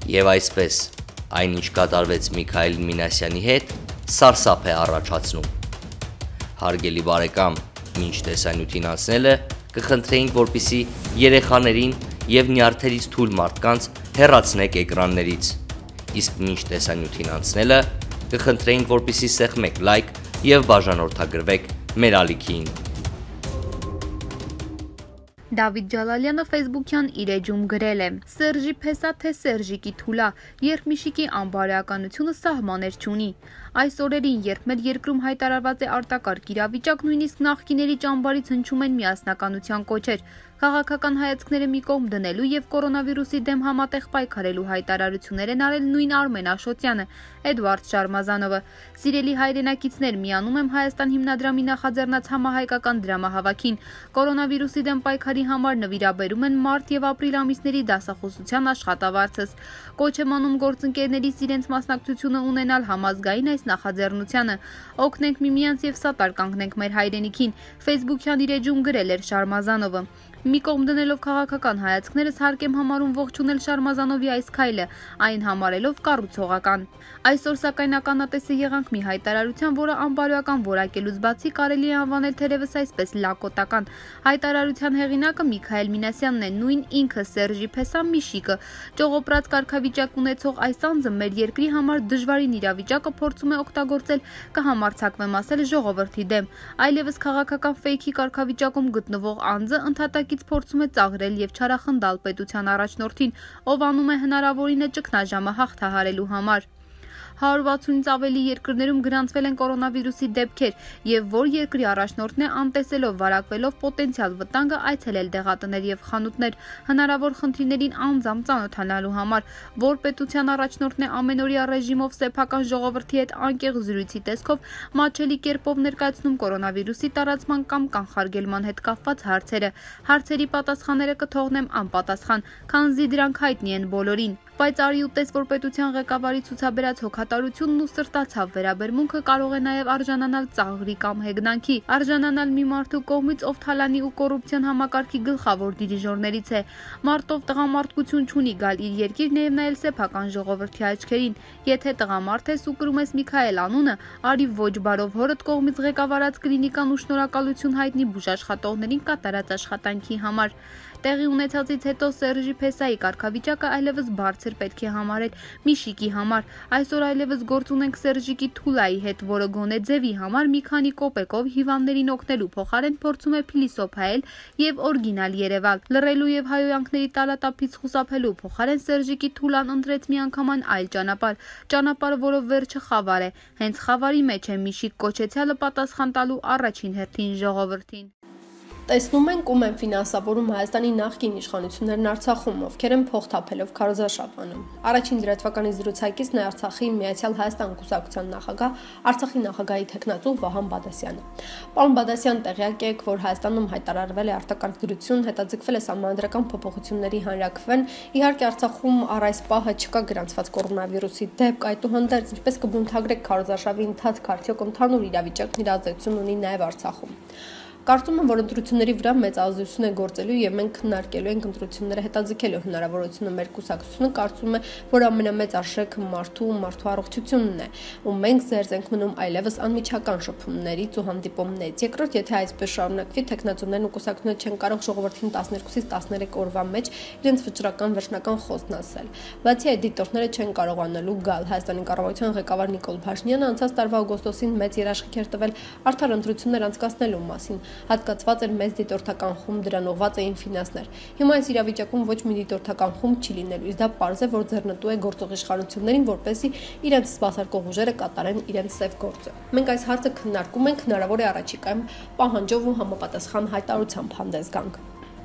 Եվ այսպես, այնինչ կատարվեց Միքայել Մինասյանի հետ, սարսափ է առաջացնում։ Հարգելի բարեկամ, մինչ տեսանյութին անցնելը կխնդրեինք, որպեսզի երեխաներին եւ նյարդերից թույլ մարդկանց հեռացնեք էկրաններից։ Իսկ մինչ տեսանյութին անցնելը կխնդրեինք, որպեսզի սեղմեք լայք եւ բաժանորդագրվեք մեր ալիքին։ Դավիթ Ջալալյանը Facebook-յան իր էջում գրել է. «Սերժի փեսա թե Սերժիկի թուլա, երբ Միշիկի անբարոյականությունը սահմաններ չունի։ Այս օրերին, երբ մեր երկրում հայտարարված է արտակարգ իրավիճակ, նույնիսկ նախկիների ճամբարից հնչում են միասնականության կոչեր, քաղաքական հայացքները մի կողմ դնելու եւ կորոնավիրուսի դեմ համատեղ պայքարելու հայտարարություններ են արել նույն Արմեն Աշոտյանը, Էդվարդ Շարմազանովը։ Սիրելի հայրենակիցներ, միանում եմ Հայաստան հիմնադրամի նախաձեռնած համահայկական դրամահավաքին։ Կորոնավիրուսի դեմ պայքարի համար նվիրաբերում են մարտ եւ ապրիլ ամիսների դասախոսության աշխատավարձս։ Կոչ եմ անում գործընկերներիս իրենց մասնակցությունը ունենալ համազգային այս նախաձեռնությանը։ Օգնենք միմյանց եւ սատար կանգնենք մեր հայրենիքին։ Facebook-յան իր էջում գրել էր Շարմազանովը։ Մի կողմ դնելով քաղաքական հայացքներս հարկ եմ համարում ողջունել Շարմազանովի այս քայլը, այն համարելով կառուցողական։ Այսօր սակայն ականատեսը եղանք մի հայտարարության, որը անբարոյական որակելուց բացի կարելի է անվանել թերևս այսպես լակոտական։ Հայտարարության հեղինակը Միքայել Մինասյանն է, նույն ինքը Սերժի փեսա Միշիկը։ Ճողոպրած կարգավիճակ ունեցող այս անձը մեր երկրի համար դժվարին իրավիճակը փորձում է օգտագործել, կհամարձակվեմ ասել, ժողովրդի դեմ։ Այլևս քաղաքական ֆեյքի կարգավիճակում գտնվող անձը ընդհատակից փորձում է ծաղրել եւ չարախնդալ պետության առաջնորդին, ով անում է հնարավորինը ճգնաժամը հաղթահարելու համար։ 160-ից ավելի երկրներում գրանցվել են կորոնավիրուսի դեպքեր եւ որ երկրի առաջնորդն է անտեսելով վարակվելով պոտենցիալ վտանգը այցելել դեղատներ եւ խանութներ հնարավոր խնդիրներին անձամբ ծանոթանալու համար, որ պետության առաջնորդն է ամենօրյա ռեժիմով սեփական ժողովրդի հետ անկեղ զրույցի տեսքով մատչելի կերպով ներկայացնում կորոնավիրուսի տարածման կամ կանխարգելման հետ կապված հարցերը։ Հարցերի պատասխանները կթողնեմ անպատասխան, քանզի դրանք հայտնի են բոլորին։ Բայց արի ուտես, որ պետության ղեկավարի ցուցաբերած հոգատարությունն ու սրտացավ վերաբերմունքը կարող է նաև արժանանալ ծաղրի կամ հեգնանքի, արժանանալ մի մարդու կողմից, ով թալանի ու կոռուպցիոն համակարգի գլխավոր դիրիժորներից է։ Մարդով տղամարդկություն չունի գալ իր երկիր նաև նայել սեփական ժողովրդի աչքերին։ Եթե տղամարդ ես ու կրում ես Միքայել անունը, արի ոչ բարով հորդ կողմից ղեկավարած կլինիկան ու շնորհակալություն հայտնի բուժաշխատողներին կատարած աշխատանքի համար։ Տեղի ունեցածից հետո Սերժի փեսայի կարգավիճակը այլևս բարձր պետք է համարել Միշիկի համար։ Այսօր այլևս գործ ունենք Սերժիկի թուլայի հետ, որը գոնե ձևի համար մի քանի կոպեկով հիվանդներին օգնելու փոխարեն փորձում է փիլիսոփայել եւ օրիգինալ երևալ։ Լռելու եւ հայոյանքների տալատափից խուսափելու փոխարեն Սերժիկի թուլան ընտրեց միանգամայն այլ ճանապարհ, որով վերջը խավար է։ Հենց խավարի մեջ է Միշիկ կոչեցյալը պատասխան տալու առաջին հերթին ժողովրդին։ Տեսնում ենք ում են ֆինանսավորում Հայաստանի նախկին իշխանություններն Արցախում, ովքեր են փող թափելով քարոզարշավ անում։ Առաջին լրատվականի զրուցակիցն է Արցախի Միացյալ Հայաստան կուսակցության նախագահ, Արցախի նախագահի թեկնածու Վահան Բադասյանը։ Պարոն Բադասյան, տեղյակ եք, որ Հայաստանում հայտարարվել է արտակարգ դրություն, հետաձգվել է սահմանադրական փոփոխությունների հանրաքվեն։ Իհարկե Արցախում առ այս պահը չկա գրանցված կորոնավիրուսի դեպք, այդուհանդերձ ինչպես կբնութագրեք քարոզարշավի ընթացքը, արդյոք ընդհանուր իրավիճակն իր ազդեցություն ունի նաև Արցախում։ Կարծում եմ, որ ընտրությունների վրա մեծ ազդեցություն է գործելու եւ մենք քննարկելու ենք ընտրությունները հետաձգելու հնարավորությունը մեր կուսակցությունը կարծում է, որ ամենամեծ արժեքը մարդու առողջությունն է, ու մենք զերծ ենք մնում այլևս անմիջական շփումներից ու հանդիպումներից։ Երկրորդ, եթե այսպես շարունակվի, տեխնացուներն ու կուսակցությունները չեն կարող ժողովրդին 12-ից 13 օրվա մեջ իրենց վճռական վերջնական խոսքն ասել։ Բացի այդ, դիտորդները չեն կարողանալու գալ։ Հայաստանի կառավարության ղեկավար Նիկոլ Փաշինյանը անցած տարվա օգոստոսին մեծ երաշխիք էր տվել արդար ընտրություններ անցկացնելու մասին։ Հատկացված էր մեծ դիտորդական խումբ, դրան ուղղված էին ֆինանսներ։ Հիմա այս իրավիճակում ոչ մի դիտորդական խումբ չի լինելու, իսկ դա պարզ է, որ ձեռնտու է գործող իշխանություններին, որպեսզի իրենց սպասարկող ուժերը կատարեն իրենց սև գործը։ Մենք այս հարցը քննարկում ենք, հնարավոր է առաջիկայում պահանջով ու համապատասխան հայտարարությամբ հանդես գանք։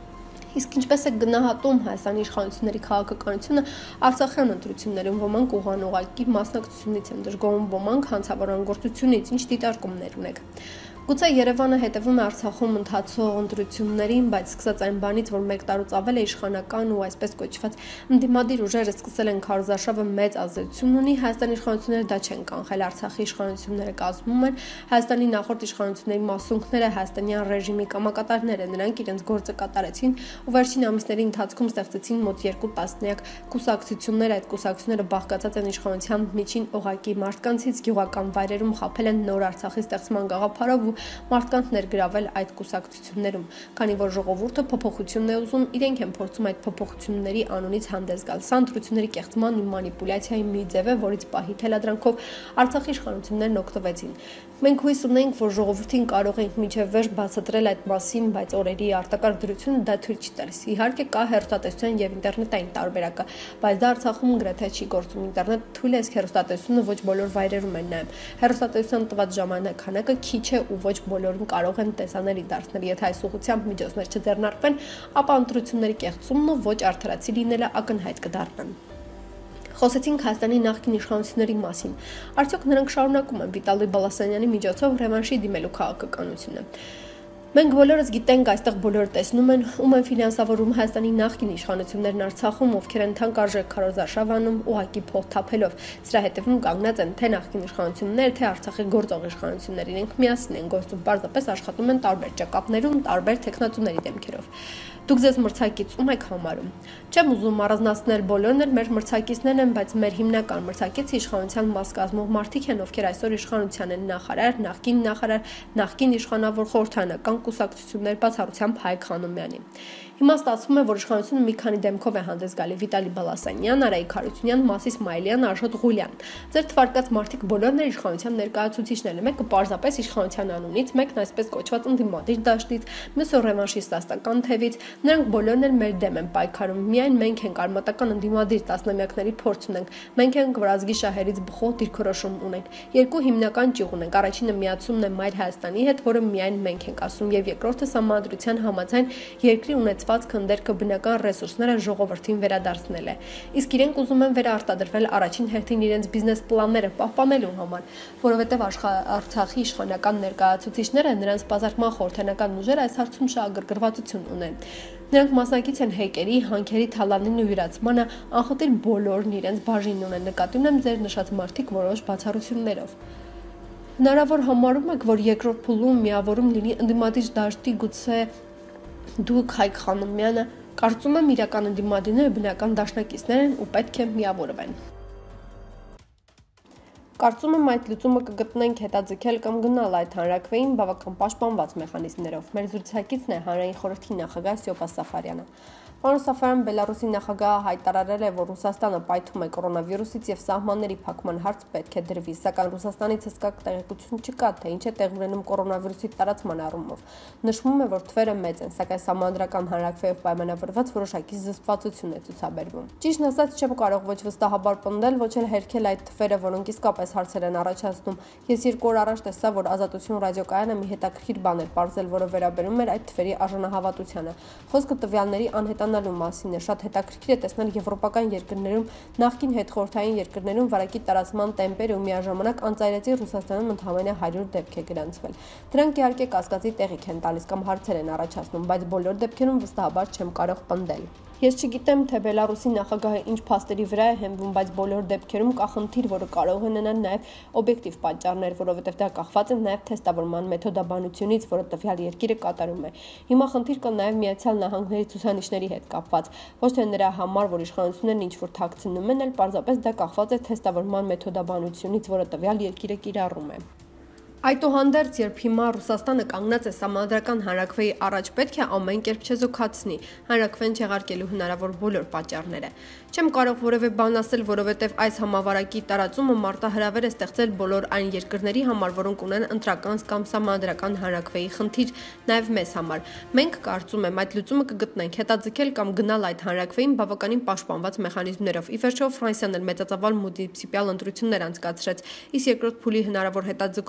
Իսկ ինչպես է գնահատում Հայաստանի իշխանությունների քաղաքականությունը Արցախյան ընտրություններում, ոմանք ուղղակի մասնակցությունից են դժգոհում, ոմանք հանցավորան գործությունից, ինչ դիտարկումներ ունեք։ Գուցե Երևանը հետևում է Արցախում ընթացող ընտրություններին, բայց սկսած այն բանից, որ 1 տարուց ավել է իշխանական ու այսպես կոչված ընդդիմադիր ուժերը սկսել են քարոզարշավը մեծ ազդեցություն ունի, Հայաստանի իշխանությունները դա չեն կանխել, Արցախի իշխանությունները կազմում են Հայաստանի նախորդ իշխանությունների մասունքները, հայաստանյան ռեժիմի կամակատարները, նրանք իրենց գործը կատարեցին ու վերջին ամիսների ընթացքում ստեղծեցին մոտ 2 տասնյակ կուսակցություններ, այդ կուսակցությունները բաղկացած են իշխանության միջին օղակի մարդկանցից, գյուղական վայրերում խաբել են նոր Արցախի ստեղծման գաղափարով մարդկանց ներգրավել այդ կուսակցություններում, քանի որ ժողովուրդը փոփոխություն է ուզում, իրենք են փորձում այդ փոփոխությունների անունից հանդես գալ։ Սա ընտրությունների կեղծման ու մանիպուլյացիայի մի ձև է, որից պահի թելադրանքով Արցախի իշխանություններն օգտվեցին։ Մենք հույս ունենք, որ ժողովրդին կարող ենք մինչև վերջ բացատրել այդ մասին, բայց օրերի արտակարգ դրությունը դա թույլ չի տալիս։ Իհարկե կա հեռուստատեսության եւ ինտերնետային տարբերակը, բայց դա Արցախում գրեթե չի գործում։ Ինտերնետ թույլ է, հեռուստատեսությունը ոչ բոլոր վայրերում են նայում։ Հեռուստատեսության տված ժամանականակը քիչ է ու ոչ բոլորին կարող են տեսանելի դարձնել։ Եթե այս ուղղությամբ միջոցներ չձեռնարկվեն, ապա ընտրությունների կեղծումն ու ոչ արդարացի լինելը ակնհայտ կդառնան։ Խոսեցինք Հայաստանի նախկին իշխանությունների մասին։ Արդյոք նրանք շարունակում են Վիտալի Բալասանյանի միջոցով ռևանշի դիմելու քաղաքականությունը։ Մենք բոլորս գիտենք, այստեղ բոլորը տեսնում են, ում են ֆինանսավորում Հայաստանի նախկին իշխանություններն Արցախում, ովքեր են թանկարժեք քարոզարշավ անում ուղղակի փող թափելով։ Սրա հետևում կանգնած են թե նախկին իշխանությունները, թե Արցախի գործող իշխանությունները։ Իրենք միասին են գործում, պարզապես աշխատում են տարբեր ճակատներում, տարբեր տեխնատուների դեմքերով։ Դուք ձեզ մրցակից ում եք համարում։ Չեմ ուզում առանձնացնել բոլորն էլ մեր մրցակիցներն են, բայց մեր հիմնական մրցակիցը իշխանության մաս կազմող մարդիկ են, ովքեր այսօր իշխանության են նախարար, նախկին իշխանավոր խորհրդարանական կուսակցություններ բացառությամբ Հայկ Խանոմյանի։ Հիմա ստացվում է, որ իշխանությունը մի քանի դեմքով է հանդես գալի՝ Վիտալի Բալասանյան, Արայիկ Հարությունյան, Մասիս Մայլյան, Աշոտ Ղուլյան։ Ձեր թվարկած մարդիկ բոլորն են իշխանության ներկայացուցիչները, մեկը պարզապես իշխանության անունից, մեկն այսպես կոչված ընդդիմադիր դաշտից, մյուսը ռևանշիստական թևից։ Նրանք բոլորն էլ մեր դեմ են պայքարում։ Միայն մենք ենք արմատական ընդդիմադիր տասնամյակների փորձ ունենք։ Մենք ենք վրազգի շահերից բխող դիրքորոշում ունենք։ Երկու հիմնական ճյուղ ունենք։ Առաջինը միացումն է Մայր Հայաստանի հետ, որը միայն մենք ենք ասում, եւ երկրորդը սահմանադրության համաձայն երկրի ունեցված քնդերքը բնական ռեսուրսները ժողովրդին վերադարձնել է։ Իսկ իրենք ուզում են վերարտադրվել առաջին հերթին իրենց բիզնես պլանները պահպանելու համար, որովհետեւ Արցախի իշխանական ներկայացուցիչները, նրանց բազմական խորհրդանական ուժերը այս հարցում շահագրգռվածություն ունեն։ Նրանք մասնակից են հեկերի, հանքերի թալանին ու յուրացմանը, անխտիր բոլորն իրենց բաժինն ունեն, նկատի ունեմ ձեր նշած մարդիկ որոշ բացառություններով։ Հնարավոր համարում եք, որ երկրորդ փուլում միավորում լինի ընդդիմադիր դաշտի գուցե դուք Հայկ Խանոմյանը, կարծում եմ իրական ընդդիմադիրները բնական դաշնակիցներ են ու պետք է միավորվեն։ Կարծում եմ այդ լուծումը կգտնենք հետաձգել կամ գնալ այդ հանրաքվեին բավական պաշտպանված մեխանիզմներով։ Մեր զրուցակիցն է հանրային խորհրդի նախագահ Ստյոպա Սաֆարյանը։ Պարոն Սաֆարյան, Բելարուսի նախագահը հայտարարել է, որ Ռուսաստանը պայթում է կորոնավիրուսից եւ սահմանների փակման հարց պետք է դրվի, սակայն Ռուսաստանից հստակ տեղեկություն չկա, թե ինչ է տեղի ունենում կորոնավիրուսի տարածման առումով։ Նշվում է, որ թվերը մեծ են, սակայն սահմանադրական հանրաքվեով պայմանավորված որոշակի զսպվածություն է ցուցաբերվում։ Ճիշտն ասած, չեմ կարող ոչ վստահաբար պնդել, ոչ էլ հերքել այդ թվերը, որոնք իսկապես հարցեր են առաջացնում։ Ես 2 օր առաջ տեսա, որ Ազատություն ռադիոկայանը մի հետաքրքիր բան էր պարզել, որը վերաբերում էր այդ թվերի արժանահավատությանը։ Խոսքը տվյալների անհետանալու մասին է։ Շատ հետաքրքիր է տեսնել եվրոպական երկրներում, նախկին հետխորհրդային երկրներում վարակի տարածման տեմպերը ու միաժամանակ անծայրեցի Ռուսաստանում ընդամենը 100 դեպք է գրանցվել։ Դրանք իհարկե կասկածի տեղիք են տալիս կամ հարցեր են առաջացնում, բայց բոլոր դեպքերում վստահաբար չեմ կարող պնդել։ Ես չգիտեմ, թե Բելարուսի նախագահը ինչ փաստերի վրա է հենվում, բայց բոլոր դեպքերում կա խնդիր, որը կարող է ունենալ նաև օբյեկտիվ պատճառներ, որովհետև դա կախված է նաև թեստավորման մեթոդաբանությունից, որը տվյալ երկիրը կատարում է։ Հիմա խնդիր կա նաև Միացյալ Նահանգների ցուցանիշների հետ կապված, ոչ թե նրա համար, որ իշխանություններն ինչ-որ թաքցնում են, այլ պարզապես դա կախված է թեստավորման մեթոդաբանությունից, որը տվյալ երկիրը կիրառում է։ Այդուհանդերձ, երբ հիմա Ռուսաստանը կանգնած է սահմանադրական հանրաքվեի առաջ, պետք է ամեն կերպ չեզոքացնի հանրաքվեն չեղարկելու հնարավոր բոլոր պատճառները։ Չեմ կարող որևէ բան ասել, որովհետև այս համավարակի տարածումը մարտահրավեր է ստեղծել բոլոր այն երկրների համար, որոնք ունեն ընտրական կամ սահմանադրական հանրաքվեի խնդիր, նաև մեզ համար։ Մենք կարծում եմ այդ լուծումը կգտնենք հետաձգել կամ գնալ այդ հանրաքվեին բավականին պաշտպանված մեխանիզմներով։ Ի վերջո Ֆրանսիան էլ մեծածավալ մունիցիպալ ընտրություններ անցկացրեց, իսկ երկրորդ փուլի հնարավոր հետաձգումը այնքան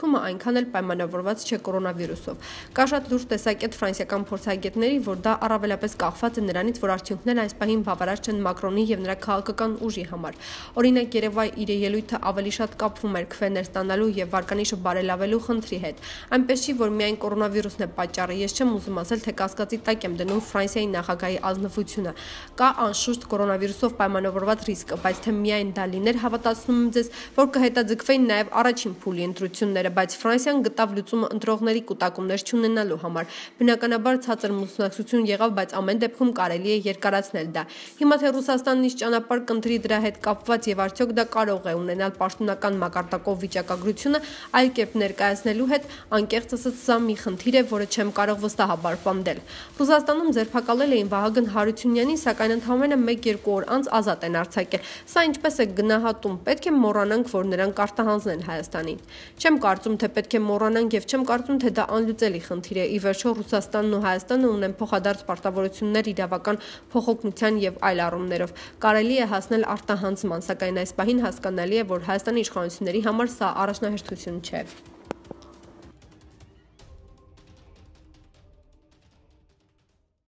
այնքան էլ պայմանավորված չէ կորոնավիրուսով։ Կա շատ լուրջ տեսակետ ֆրանսիական փորձագետների, որ դա առավելապես կախված է նրանից, որ արդյունքներն այս պահին բավարար չեն Մակրոնի եւ նրա քաղաքական ուժի համար։ Օրինակ Երևա իր ելույթը ավելի շատ կապվում էր քվեներ ստանալու եւ վարկանիշը բարելավելու խնդրի հետ։ Այնպես չի, որ միայն կորոնավիրուսն է պատճառը։ Ես չեմ ուզում ասել, թե կասկածի տակ եմ դնում Ֆրանսիայի նախագահի ազնվությունը։ Կա անշուշտ կորոնավիրուսով պայմանավորված ռիսկը, բայց թե միայն դա լիներ, հավատացնում եմ ձեզ, որ կհետաձգվեին նաեւ առաջին փուլի ընտրությունները, բայց Ֆրանսիան գտավ լուծումը ընտրողների կուտակումներ չունենալու համար։ Բնականաբար ցածր մուսնակցություն եղավ, բայց ամեն դեպքում կարելի է երկարացնել դա։ Հիմա թե Ռուսաստանն ինչ ճանապարհ կընտրի դրա հետ կապված եւ արդյոք դա կարող է ունենալ պաշտոնական մակարդակով վիճակագրությունը, այլ կերպ ներկայացնելու հետ, անկեղծ ասած, սա մի խնդիր է, որը չեմ կարող վստահաբար պնդել։ Ռուսաստանում ձերբակալել էին Վահագն Հարությունյանին, սակայն ընդամենը 1-2 օր անց ազատ են արձակել։ Սա ինչպես է գնահատում, պետք է մոռանանք, որ նրանք արտահանձնեն Հայաստանին։ Չեմ կարծում, թե պետք է մոռանանք եւ չեմ կարծում, թե դա անլուծելի խնդիր է։ Ի վերջո Ռուսաստանն ու Հայաստանը ունեն փոխադարձ պարտավորություններ իրավական փոխօգնության եւ այլ առումներով։ Կարելի է հասնել արտահանձնման, սակայն այս պահին հասկանալի է, որ Հայաստանի իշխանությունների համար սա առաջնահերթություն չէ։